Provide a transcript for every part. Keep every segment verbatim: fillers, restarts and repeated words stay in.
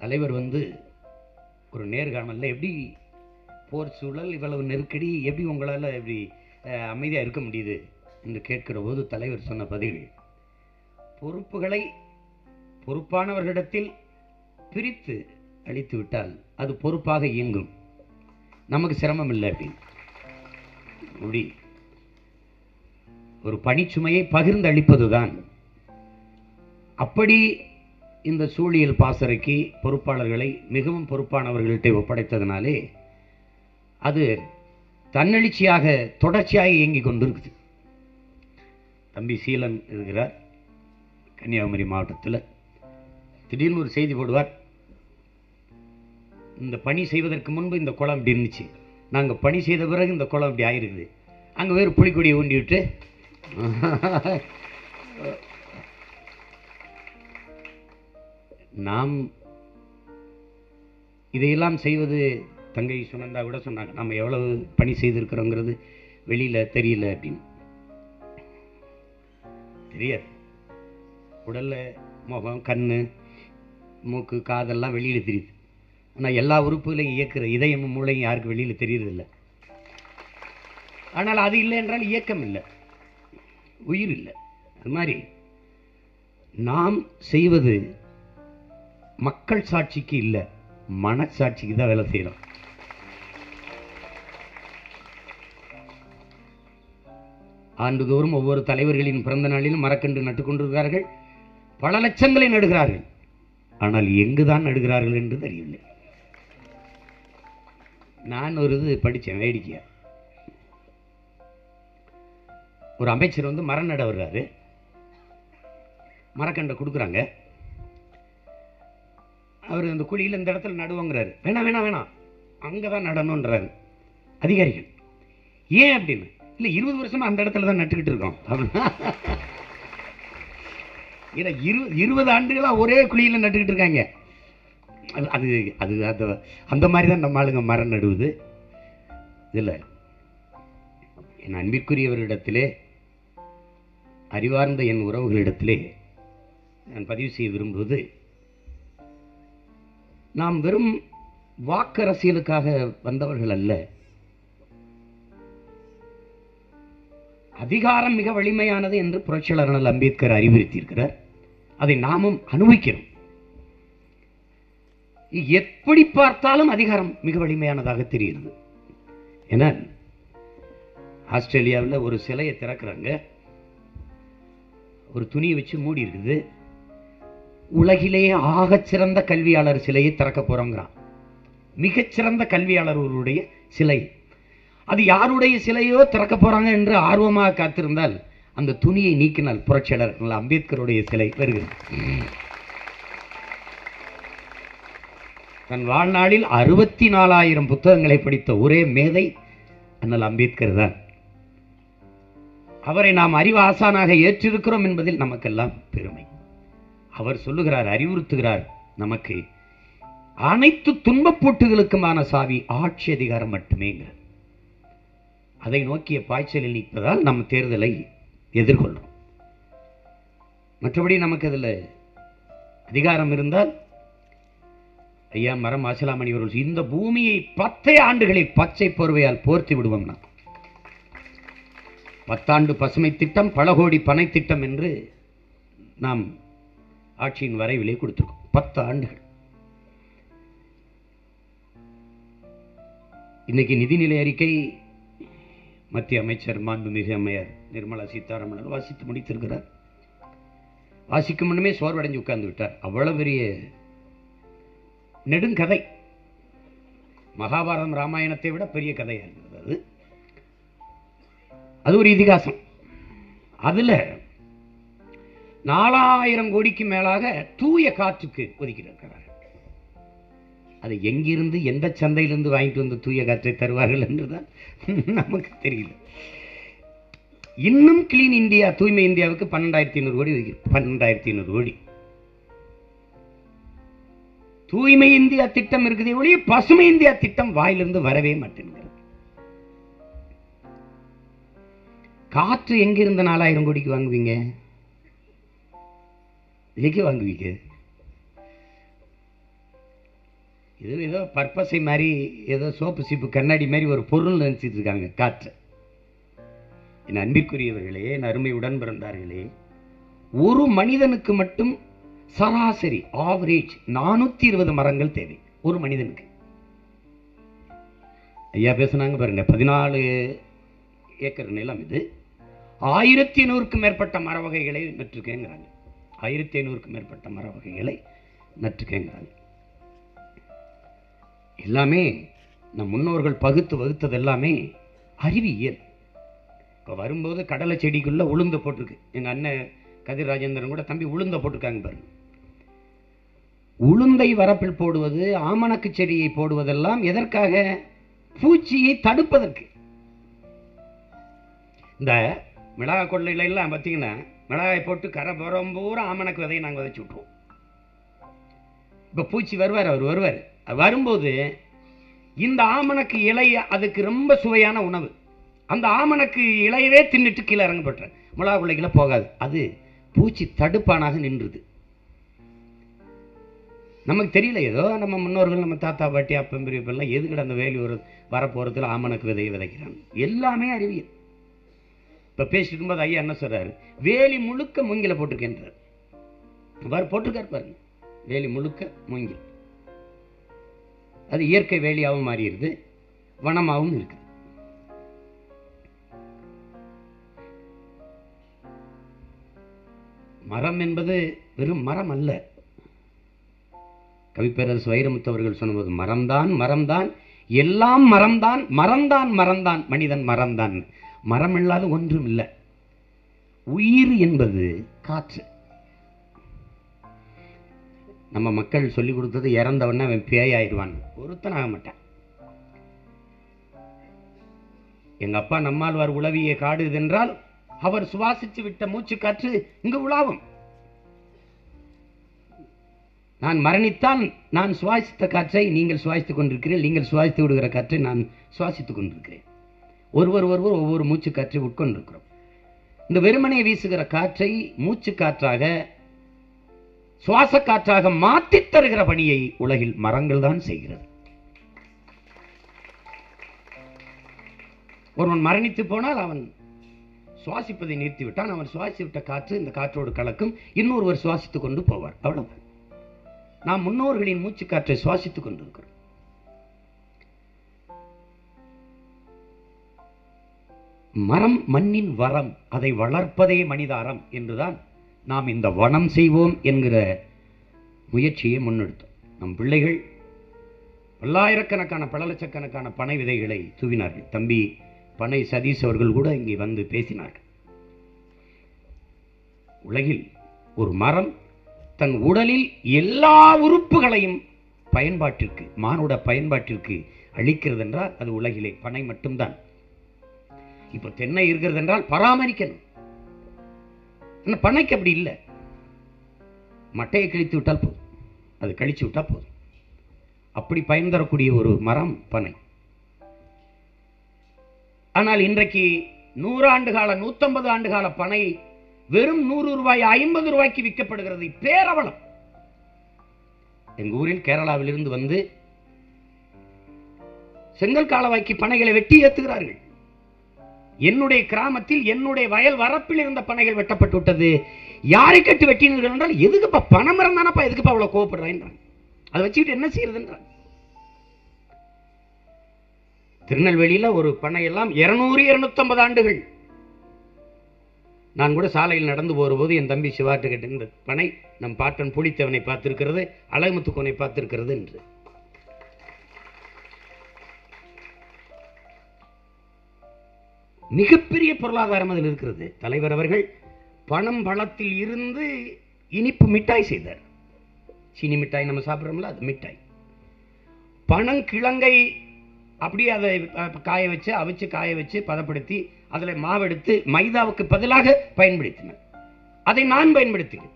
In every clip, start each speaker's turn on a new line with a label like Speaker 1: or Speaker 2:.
Speaker 1: தலைவர் வந்து ஒரு நேர்காணலில் எப்படி போர் சூழல் இவ்வளவு நெருக்கடி எப்படி உங்களால் எப்படி அமைதியாக இருக்க முடியுது என்று கேட்கிற போது தலைவர் சொன்ன பதில், பொறுப்புகளை பொறுப்பானவர்களிடத்தில் பிரித்து அளித்து விட்டால் அது பொறுப்பாக இயங்கும், நமக்கு சிரமம் இல்லை அப்படின்னு. அப்படி ஒரு பணிச்சுமையை பகிர்ந்து அளிப்பதுதான். அப்படி இந்த சூழியல் பாசறைக்கு பொறுப்பாளர்களை மிகவும் பொறுப்பானவர்கள்ட்ட ஒப்படைத்ததினாலே அது தன்னெழுச்சியாக தொடர்ச்சியாக இயங்கிக் கொண்டிருக்குது. தம்பி சீலன் இருக்கிறார் கன்னியாகுமரி மாவட்டத்தில். திடீர்னு ஒரு செய்தி போடுவார், இந்த பணி செய்வதற்கு முன்பு இந்த குளம் இப்படி இருந்துச்சு, நாங்கள் பணி செய்த பிறகு இந்த குளம் இப்படி ஆயிருக்குது, அங்கே வேறு புலிக்கொடியை ஊண்டி விட்டு நாம் இதையெல்லாம் செய்வது தங்கை சுனந்தா கூட சொன்னாங்க, நம்ம எவ்வளவு பணி செய்திருக்கிறோங்கிறது வெளியில் தெரியல அப்படின்னு. தெரியாது, உடலில் முகம் கண் மூக்கு காதெல்லாம் வெளியில் தெரியுது. ஆனால் எல்லா உறுப்புகளையும் இயக்குற இதயமும் மூளையும் யாருக்கு வெளியில் தெரியறதில்லை. ஆனால் அது இல்லை என்றால் இயக்கம் இல்லை, உயிர் இல்லை. அது மாதிரி நாம் செய்வது மக்கள் சாட்சிக்கு இல்லை, மனசாட்சிக்கு தான் வேலை செய்யறோம். ஆண்டுதோறும் ஒவ்வொரு தலைவர்களின் பிறந்த நாளிலும் மரக்கன்று நட்டுக் கொண்டிருக்கிறார்கள், பல லட்சங்களை நடுகிறார்கள். ஆனால் எங்குதான் நடுகிறார்கள் என்று தெரியவில்லை. நான் ஒரு இது படித்தேன் வேடிக்கையா. ஒரு அமைச்சர் வந்து மரம் நட வர்றாரு, மரக்கண்டை கொடுக்குறாங்க. அவர் அந்த குழியில் இந்த இடத்துல நடுவாங்கிறாரு. வேணாம் வேணாம் வேணாம் அங்கதான் நடணும்ன்றாரு அதிகாரிகள். ஏன் அப்படின்னு, இல்லை இருபது வருஷமா அந்த இடத்துல தான் நட்டுக்கிட்டு இருக்கோம். ஏன்னா இரு இருபது ஆண்டுகளா ஒரே குழியில் நட்டுக்கிட்டு இருக்காங்க. அது அது அது அந்த மாதிரி தான் நம்ம ஆளுங்க மரம் நடுவது. இதில் என் அன்பிற்குரியவரிடத்திலே, அறிவார்ந்த என் உறவுகளிடத்திலே நான் பதிவு செய்ய விரும்புவது, நாம் வெறும் வாக்கு அரசியலுக்காக வந்தவர்கள் அல்ல. அதிகாரம் மிக வலிமையானது என்று புரட்சியாளர் அண்ணல் அம்பேத்கர் அறிவுறுத்தியிருக்கிறார். அதை நாமும் அனுபவிக்கிறோம். எப்படி பார்த்தாலும் அதிகாரம் மிக வலிமையானதாக தெரிகிறது. ஏன்னா ஆஸ்திரேலியாவில் ஒரு சிலையை திறக்கிறாங்க, ஒரு துணியை வச்சு மூடி இருக்குது. உலகிலேயே ஆகச்சிறந்த கல்வியாளர் சிலையை திறக்க போறோங்கிறான். மிகச்சிறந்த கல்வியாளர்களுடைய சிலை. அது யாருடைய சிலையோ திறக்க போறாங்க என்று ஆர்வமாக காத்திருந்தால் அந்த துணியை நீக்கினால் புரட்சியாளர் அம்பேத்கருடைய சிலை வருகிறது. தன் வாழ்நாளில் அறுபத்தி நாலாயிரம் புத்தகங்களை படித்த ஒரே மேதை அண்ணல் அம்பேத்கர் தான். அவரை நாம் அறிவு ஆசானாக ஏற்றிருக்கிறோம் என்பதில் நமக்கெல்லாம் பெருமை. அவர் சொல்லுகிறார், அறிவுறுத்துகிறார் நமக்கு, அனைத்து துன்பப்பூட்டுகளுக்குமான சாவி ஆட்சி அதிகாரம் மட்டுமே. அதை நோக்கிய பாய்ச்சலில் நிற்பதால் நம் தேர்தலை எதிர்கொள்றோம். மற்றபடி நமக்கு அதில் அதிகாரம் இருந்தால், ஐயா மரம் ஆசலாமணி அவர்கள் இந்த பூமியை பத்தே ஆண்டுகளில் பச்சை போர்வையால் போர்த்தி விடுவோம். நான் பத்தாண்டு பசுமை திட்டம், பல கோடி பனை திட்டம் என்று நாம் ஆட்சியின் வரைவிலே கொடுத்திருக்கோம். பத்து ஆண்டுகள். இன்னைக்கு நிதிநிலை அறிக்கை மத்திய அமைச்சர் மாண்புமிகு அம்மையார் நிர்மலா சீதாராமன் வாசித்து முடித்திருக்கிறார். வாசிக்கும் முன்னமே சோர்வடைஞ்சு உட்கார்ந்து விட்டார். அவ்வளவு பெரிய நெடுங்கதை, மகாபாரதம் ராமாயணத்தை விட பெரிய கதையா இருக்கிறது. அது அது ஒரு இதிகாசம். அதுல நாலாயிரம் கோடிக்கு மேலாக தூய காற்றுக்கு ஒதுக்கியிருக்கிறார்கள். அதை எங்கிருந்து எந்த சந்தையிலிருந்து வாங்கிட்டு வந்து தூய காற்றை தருவார்கள் என்றுதான் நமக்கு தெரியல. இன்னும் கிளீன் இந்தியா, தூய்மை இந்தியாவுக்கு பன்னெண்டாயிரத்தி ஐநூறு கோடி ஒதுக்கி பன்னெண்டாயிரத்தி ஐநூறு கோடி தூய்மை இந்தியா திட்டம் இருக்குது. ஒழிய பசுமை இந்தியா திட்டம் வாயிலிருந்து வரவே மாட்டேங்கிறது. காற்று எங்கிருந்து நாலாயிரம் கோடிக்கு வாங்குவீங்க? எங்கே வாங்குவீங்க? இது ஏதோ பர்பஸை மாதிரி ஏதோ சோப்பு சீப்பு கண்ணாடி மாதிரி ஒரு பொருள் நினைச்சிட்டு இருக்காங்க காற்று. என் அன்பிற்குரியவர்களே, என் அருமை உடன் பிறந்தார்களே, ஒரு மனிதனுக்கு மட்டும் சராசரி ஆவரேஜ் நானூத்தி இருபது மரங்கள் தேவை ஒரு மனிதனுக்கு. ஐயா பேசுனாங்க பாருங்க, பதினாலு ஏக்கர் நிலம் இது, ஆயிரத்தி ஐநூறுக்கும் மேற்பட்ட மர வகைகளை நட்டுருக்கேங்கிறாங்க. ஆயிரத்தி ஐநூறுக்கும் மேற்பட்ட மர வகைகளை நட்டுருக்கேங்கிறாங்க. எல்லாமே நம் முன்னோர்கள் பகுத்து வகுத்தது எல்லாமே அறிவியல். இப்போ வரும்போது கடலை செடிக்குள்ள உளுந்த போட்டிருக்கு. எங்கள் அண்ணன் கதிர் ராஜேந்திரன் கூட தம்பி உளுந்த போட்டிருக்காங்க பாருங்க. உளுந்தை வரப்பில் போடுவது, ஆமணக்கு செடியை போடுவதெல்லாம் எதற்காக? பூச்சியை தடுப்பதற்கு. இந்த மிளகாய் கொள்ளையில எல்லாம் பார்த்தீங்கன்னா மிளகாய் போட்டு கரை புறம்பூரா ஆமணக்கு விதையை நாங்கள் விதைச்சு விட்டுருவோம். இப்போ பூச்சி வருவார், அவர் வருவார். வரும்போது இந்த ஆமணக்கு இலை அதுக்கு ரொம்ப சுவையான உணவு. அந்த ஆமணக்கு இலையவே தின்னுட்டு கீழே இறங்கப்பட்ட மிளகா கொள்ளைகளை போகாது. அது பூச்சி தடுப்பானாக நின்றுது. நமக்கு தெரியல, ஏதோ நம்ம முன்னோர்கள் நம்ம தாத்தா பாட்டி அப்பம் பெரியப்பெல்லாம் எதுக்கிட அந்த வேலி ஒரு வரப்போறதுல ஆமணக்கு விதையை விதைக்கிறாங்க. எல்லாமே அறிவியல். இப்போ பேசிட்டு இருக்கும்போது ஐயா என்ன சொல்றாரு, வேலி முழுக்க மூங்கில போட்டிருக்கேன்றார். அவர் போட்டிருக்காரு பாருங்க, வேலி முழுக்க மூங்கில். அது இயற்கை வேலியாகவும் மாறிடுது, வனமாகவும் இருக்குது. மரம் என்பது வெறும் மரம் அல்ல. கவிப்பேரரசு வைரமுத்து அவர்கள் சொன்னபோது, மரம்தான் மரம்தான் எல்லாம் மரம்தான், மரம்தான் மரம்தான் மனிதன் மரம்தான். மரம் இல்லாத ஒன்றும் இல்லை. உயிர் என்பது காற்று. நம்ம மக்கள் சொல்லிக் கொடுத்தது, இறந்தவன அவன் பேய் ஆயிடுவான், ஒருத்தன் ஆக மாட்டான். எங்க அப்பா நம்மாழ்வார் உளவிய காடு என்றால் அவர் சுவாசித்து விட்ட மூச்சு காற்று இங்கு உலாவும். நான் மரணித்தான், நான் சுவாசித்த காற்றை நீங்கள் சுவாசித்துக் கொண்டிருக்கிறேன், நீங்கள் சுவாசித்து விடுகிற காற்றை நான் சுவாசித்துக் கொண்டிருக்கிறேன். ஒருவர் ஒருவர் ஒவ்வொரு மூச்சு காற்றை உட்கொண்டிருக்கிறோம். இந்த வெறுமனை வீசுகிற காற்றை மூச்சு காற்றாக, சுவாச காற்றாக மாற்றித் தருகிற பணியை உலகில் மரங்கள் தான் செய்கிறது. ஒருவன் மரணித்து போனால் அவன் சுவாசிப்பதை நிறுத்திவிட்டான். அவன் சுவாசிவிட்ட காற்று இந்த காற்றோடு கலக்கும், இன்னொருவர் சுவாசித்துக் கொண்டு போவார். அவ்வளவு. நாம் முன்னோர்களின் மூச்சு காற்றை சுவாசித்துக் கொண்டிருக்கிறோம். மரம் மண்ணின் வரம், அதை வளர்ப்பதே மனிதாரம் என்றுதான் நாம் இந்த வனம் செய்வோம் என்கிற முயற்சியை முன்னெடுத்தோம். நம் பிள்ளைகள் பல்லாயிரக்கணக்கான பல லட்சக்கணக்கான பனை விதைகளை தூவினார்கள். தம்பி பனை சதீஷ் அவர்கள் கூட இங்கே வந்து பேசினார்கள். உலகில் ஒரு மரம் தன் உடலில் எல்லா உறுப்புகளையும் பயன்பாட்டிற்கு, மானுட பயன்பாட்டிற்கு அளிக்கிறது என்றால் அது உலகிலே பனை மட்டும்தான். இப்போ தென்னை இருக்கிறது என்றால் பராமரிக்கணும். பனைக்கு அப்படி இல்லை. மட்டையை கிழித்து விட்டால் போதும், அது கழிச்சு விட்டால் போதும். அப்படி பயன் தரக்கூடிய ஒரு மரம் பனை. ஆனால் இன்றைக்கு நூறாண்டு கால நூத்தம்பது ஆண்டு கால பனை வெறும் நூறு ரூபாய் ஐம்பது ரூபாய்க்கு விற்கப்படுகிறது. பேரவலம். எங்க ஊரில் கேரளாவிலிருந்து வந்து செங்கல் காலவாய்க்கு பனைகளை வெட்டி ஏற்றுகிறார்கள். என்னுடைய கிராமத்தில் என்னுடைய வயல் வரப்பில் இருந்த பனைகள் வெட்டப்பட்டு விட்டது. யாரை கட்டு வெட்டினீர்கள் என்றால், எதுக்குப்பா பனைமரம் தானப்பா, எதுக்குப்பா அவ்வளவு கோவப்படுறான், அதை வச்சுக்கிட்டு என்ன செய்யறதுன்றான். திருநெல்வேலியில ஒரு பனை எல்லாம் இருநூறு இருநூத்தி ஐம்பது ஆண்டுகள். நான் கூட சாலையில் நடந்து போற போது என் தம்பி சிவாட்டு கேட்டு, இந்த பனை நம் பாட்டன் புலித்தேவனை பார்த்திருக்கிறது, அழகுமுத்துக்கோனை பார்த்திருக்கிறது என்று. மிகப்பெரிய பொருளாதாரம் அதில் இருக்கிறது. தலைவர் அவர்கள் பணம் பழத்தில் இருந்து இனிப்பு மிட்டாய் செய்தார். சீனி மிட்டாய் நம்ம சாப்பிட்றோம்ல, அது மிட்டாய். பனங்கிழங்கை அப்படியே அதை காய வச்சு அவிச்சு காய வச்சு பதப்படுத்தி அதில் மாவெடுத்து மைதாவுக்கு பதிலாக பயன்படுத்தினர். அதை நான் பயன்படுத்தினேன்.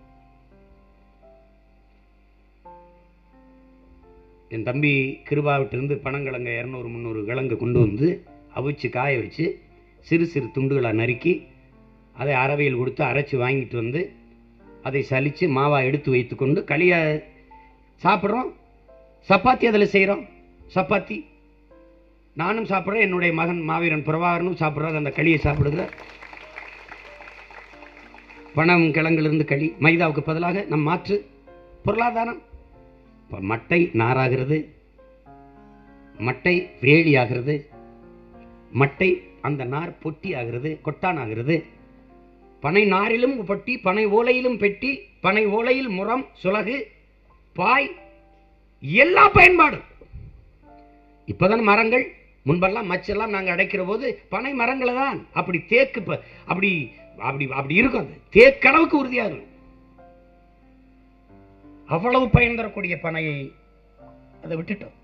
Speaker 1: என் தம்பி கிருபாவிட்டிருந்து பனங்கிழங்க இருநூறு முந்நூறு கிழங்கு கொண்டு வந்து அவிச்சு காய வச்சு சிறு சிறு துண்டுகளாக நறுக்கி அதை அரவையில் கொடுத்து அரைச்சி வாங்கிட்டு வந்து அதை சலித்து மாவா எடுத்து வைத்து கொண்டு களியை சாப்பிட்றோம். சப்பாத்தி அதில் செய்கிறோம். சப்பாத்தி நானும் சாப்பிட்றேன், என்னுடைய மகன் மாவீரன் பிரபாகரனும் சாப்பிட்றாரு. அந்த களியை சாப்பிடுகிறார். பணம் கிழங்கிலிருந்து களி, மைதாவுக்கு பதிலாக நம் மாற்று பொருளாதாரம். இப்போ மட்டை நாராகிறது, மட்டை வேலி ஆகிறது, மட்டை அந்த நார் பொட்டி ஆகிறது, கொட்டான் ஆகிறது. பனை நாரிலும் பொட்டி, பனை ஓலையிலும் பெட்டி, பனை ஓலையில் முறம், சுலகு, பாய், எல்லா பயன்பாடும். இப்பதான் மரங்கள், முன்பெல்லாம் மச்செல்லாம் நாங்கள் அடைக்கிற போது பனை மரங்களை தான். அப்படி தேக்கு அப்படி அப்படி அப்படி இருக்கும். அது தேக்களவுக்கு உறுதியாக இருக்கும். அவ்வளவு பயன் தரக்கூடிய பனையை அதை விட்டுட்டோம்.